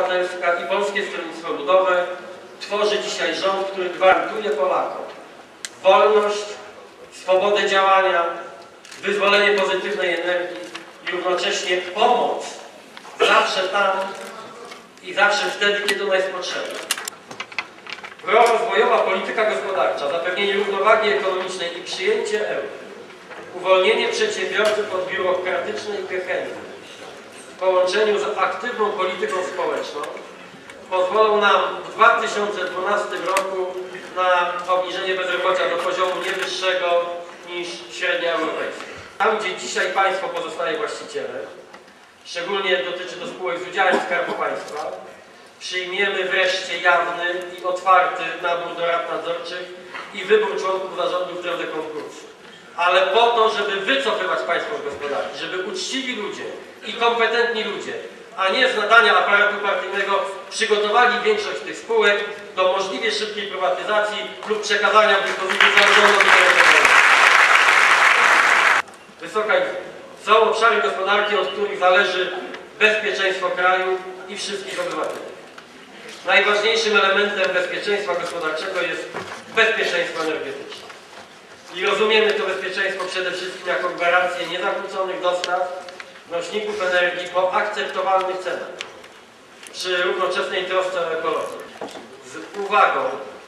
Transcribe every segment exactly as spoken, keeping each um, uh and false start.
Obywatelska i Polskie Stronnictwo Ludowe tworzy dzisiaj rząd, który gwarantuje Polakom wolność, swobodę działania, wyzwolenie pozytywnej energii i równocześnie pomoc zawsze tam i zawsze wtedy, kiedy ona jest potrzebna. Prorozwojowa polityka gospodarcza, zapewnienie równowagi ekonomicznej i przyjęcie euro, uwolnienie przedsiębiorców od biurokratycznej gehenny w połączeniu z aktywną polityką społeczną pozwolą nam w dwa tysiące dwunastym roku na obniżenie bezrobocia do poziomu nie wyższego niż średnia europejska. Tam, gdzie dzisiaj państwo pozostaje właścicielem, szczególnie dotyczy to spółek z udziałem Skarbu Państwa, przyjmiemy wreszcie jawny i otwarty nabór do rad nadzorczych i wybór członków zarządu w drodze konkursu. Ale po to, żeby wycofywać państwo z gospodarki, żeby uczciwi ludzie i kompetentni ludzie, a nie z nadania aparatu partyjnego przygotowali większość tych spółek do możliwie szybkiej prywatyzacji lub przekazania w dyspozycję samorządu. Wysoka Izbo, są obszary gospodarki, od których zależy bezpieczeństwo kraju i wszystkich obywateli. Najważniejszym elementem bezpieczeństwa gospodarczego jest bezpieczeństwo energetyczne. I rozumiemy to bezpieczeństwo przede wszystkim jako gwarancję niezakłóconych dostaw nośników energii po akceptowalnych cenach, przy równoczesnej trosce o ekologię. Z uwagą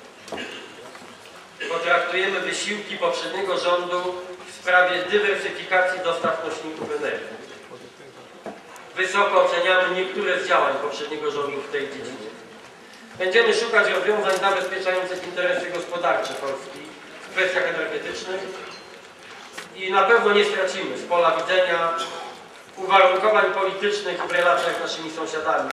potraktujemy wysiłki poprzedniego rządu w sprawie dywersyfikacji dostaw nośników energii. Wysoko oceniamy niektóre z działań poprzedniego rządu w tej dziedzinie. Będziemy szukać rozwiązań zabezpieczających interesy gospodarcze Polski w kwestiach energetycznych i na pewno nie stracimy z pola widzenia uwarunkowań politycznych w relacjach z naszymi sąsiadami.